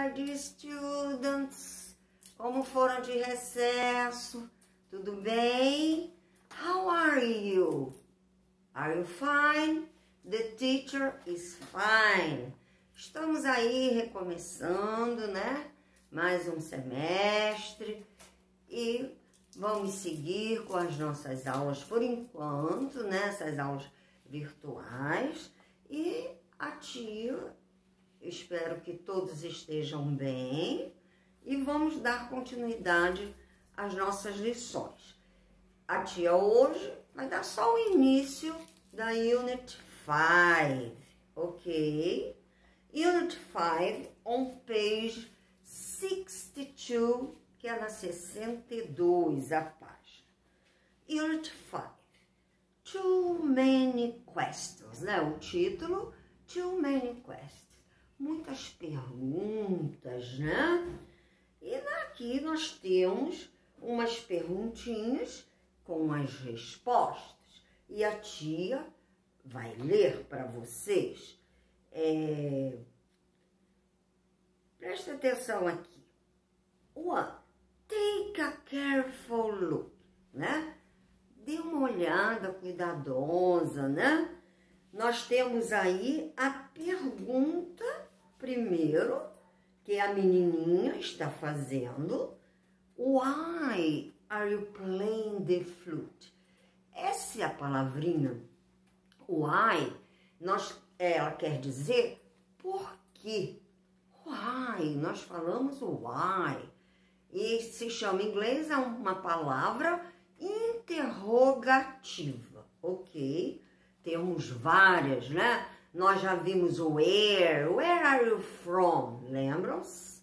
my dear students? Como foram de recesso? Tudo bem? How are you? Are you fine? The teacher is fine. Estamos aí recomeçando, né? Mais um semestre e vamos seguir com as nossas aulas por enquanto, né? Essas aulas virtuais. E a tia, espero que todos estejam bem e vamos dar continuidade às nossas lições. A tia hoje vai dar só o início da Unit 5, ok? Unit 5 on page 62, que é na 62 a página. Unit 5, Too Many Questions, né? O título, Too Many Questions. Muitas perguntas, né? E aqui nós temos umas perguntinhas com as respostas. E a tia vai ler para vocês. Presta atenção aqui. 1. Take a careful look, né? Dê uma olhada cuidadosa, né? Nós temos aí a pergunta primeiro, que a menininha está fazendo. Why are you playing the flute? Essa é a palavrinha why, ela quer dizer por quê. Why, nós falamos why. E se chama em inglês, é uma palavra interrogativa, ok? Temos várias, né? Nós já vimos o where are you from? Lembram-se?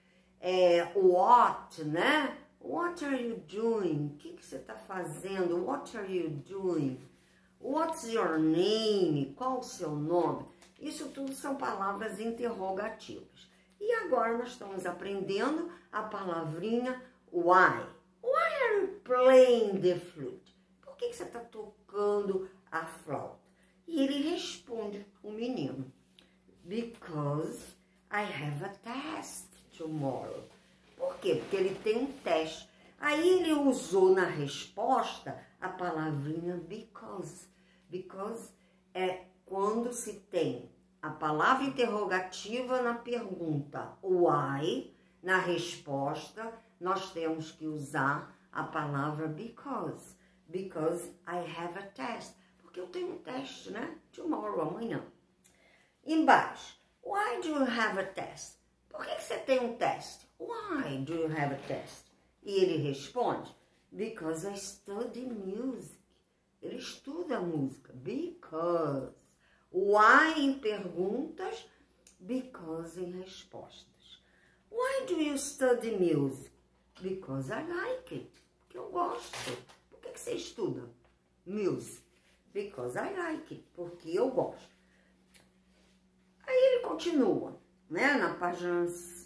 What, né? What are you doing? O que você está fazendo? What are you doing? What's your name? Qual o seu nome? Isso tudo são palavras interrogativas. E agora nós estamos aprendendo a palavrinha why. Why are you playing the flute? Por que você está tocando a flauta? E ele responde, o menino, because I have a test tomorrow. Por quê? Porque ele tem um teste. Aí ele usou na resposta a palavrinha because. Because é quando se tem a palavra interrogativa na pergunta why, na resposta nós temos que usar a palavra because. Because I have a test. Porque eu tenho um teste, né? Tomorrow, amanhã. Embaixo, why do you have a test? Por que você tem um teste? Why do you have a test? E ele responde, because I study music. Ele estuda música. Because. Why em perguntas, because em respostas. Why do you study music? Because I like it. Porque eu gosto. Por que você estuda music? Because I like it. Porque eu gosto. Aí ele continua, né? Na página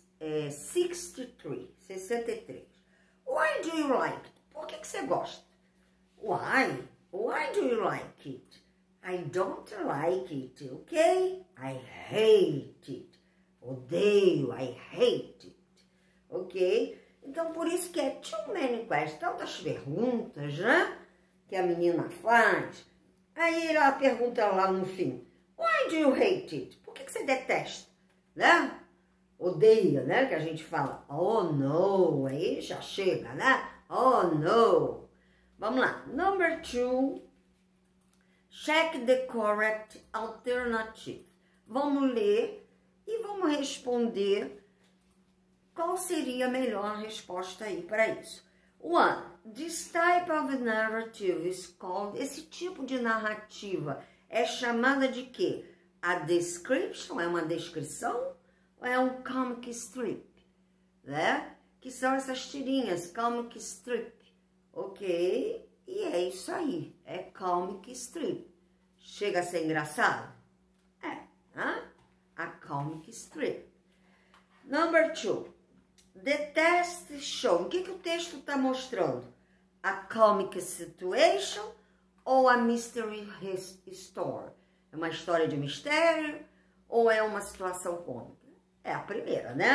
63. Why do you like it? Por que você gosta? Why? Why do you like it? I don't like it, ok? I hate it. Odeio, I hate it. Ok? Então, por isso que é too many questions, tantas perguntas, né? Que a menina faz. Aí ela pergunta lá no fim, why do you hate it? Por que você detesta, né? Odeia, né? Que a gente fala, oh no, aí já chega, né? Oh no. Vamos lá. Number 2, check the correct alternative. Vamos ler e vamos responder qual seria a melhor resposta aí para isso. 1. This type of narrative is called... Esse tipo de narrativa é chamada de quê? A description, é uma descrição? Ou é um comic strip? Né? Que são essas tirinhas, comic strip. Ok? E é isso aí. É comic strip. Chega a ser engraçado? É. Hein? A comic strip. Number 2. The test show. O que o texto está mostrando? A comic situation ou a mystery story? É uma história de mistério ou é uma situação cômica? É a primeira, né?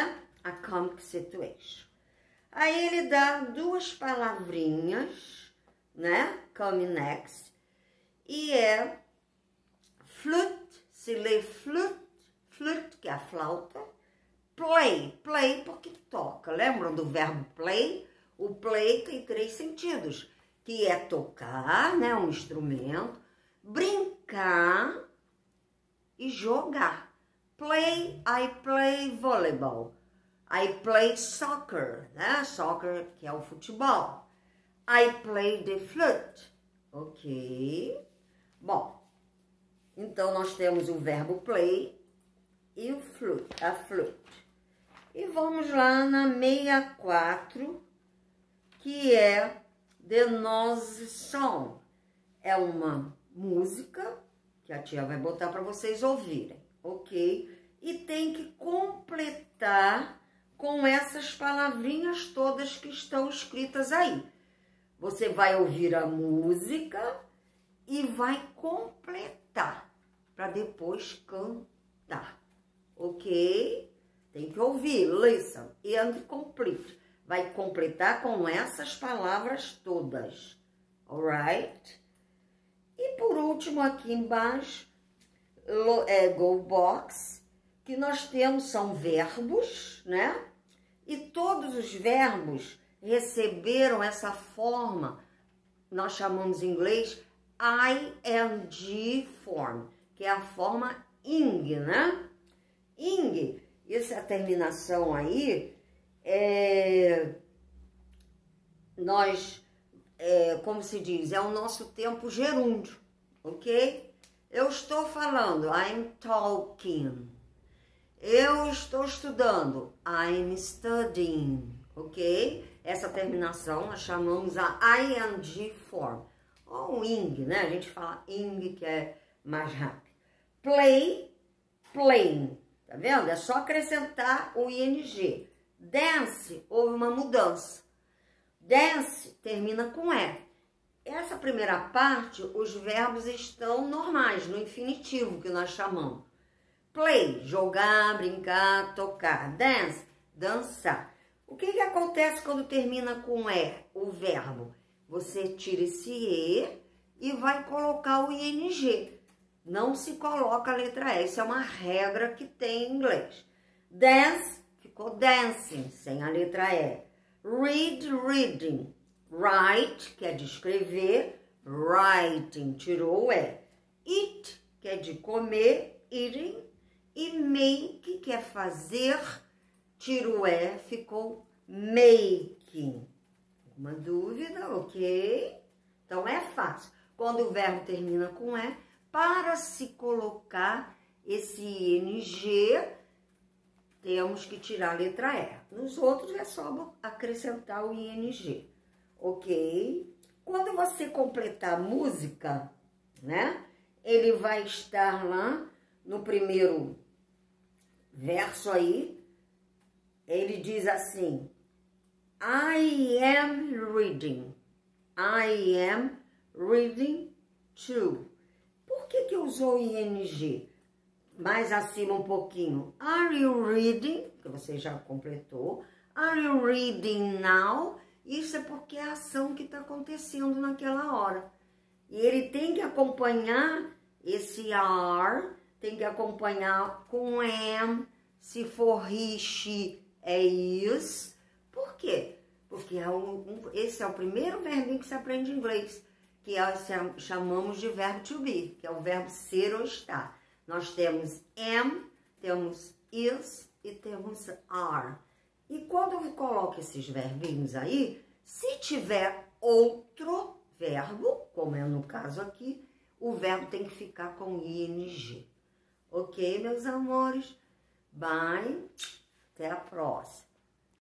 a comic situation. Aí ele dá duas palavrinhas, né? Come next. E é flute, se lê flute, flute que é a flauta. Play, play porque toca. Lembram do verbo play? O play tem 3 sentidos, que é tocar, né? Um instrumento, brincar e jogar. Play, I play volleyball. I play soccer, né? Soccer, que é o futebol. I play the flute. Ok. Bom, então nós temos o verbo play e o flute, a flute. E vamos lá na 64, que é The Nose Song. É uma música que a tia vai botar para vocês ouvirem, ok? E tem que completar com essas palavrinhas todas que estão escritas aí. Você vai ouvir a música e vai completar para depois cantar, ok? Tem que ouvir, listen and complete. Vai completar com essas palavras todas, alright? E por último aqui embaixo, go box, que nós temos são verbos, né? E todos os verbos receberam essa forma, nós chamamos em inglês ing form, que é a forma ing, né? Ing, essa terminação aí, como se diz, é o nosso tempo gerúndio, ok? Eu estou falando, I'm talking. Eu estou estudando, I'm studying, ok? Essa terminação nós chamamos a ing form, ou ing, né? A gente fala ing, que é mais rápido. Play, playing, tá vendo? É só acrescentar o ing. Dance, houve uma mudança. Dance termina com E. Essa primeira parte, os verbos estão normais, no infinitivo, que nós chamamos. Play, jogar, brincar, tocar. Dance, dançar. O que acontece quando termina com E, o verbo? Você tira esse E vai colocar o ing. Não se coloca a letra E. Isso é uma regra que tem em inglês. Dance, ficou dancing, sem a letra E. Read, reading. Write, que é de escrever. Writing, tirou o E. Eat, que é de comer. Eating. E make, que é fazer, tira o E, ficou making. Alguma dúvida? Ok? Então é fácil. Quando o verbo termina com E, para se colocar esse ing, temos que tirar a letra E. Nos outros é só acrescentar o ing. Ok? Quando você completar a música, né? Ele vai estar lá no primeiro verso aí, ele diz assim, I am reading. I am reading too. Por que usou ing? Mais acima um pouquinho. Are you reading? Que você já completou. Are you reading now? Isso é porque é a ação que está acontecendo naquela hora. E ele tem que acompanhar esse are, tem que acompanhar com am, se for he, she, é is. Por quê? Porque esse é o primeiro verbinho que se aprende em inglês, que chamamos de verbo to be, que é o verbo ser ou estar. Nós temos am, temos is e temos are. E quando eu coloco esses verbinhos aí, se tiver outro verbo, como é no caso aqui, o verbo tem que ficar com ing. Ok, meus amores? Bye. Até a próxima.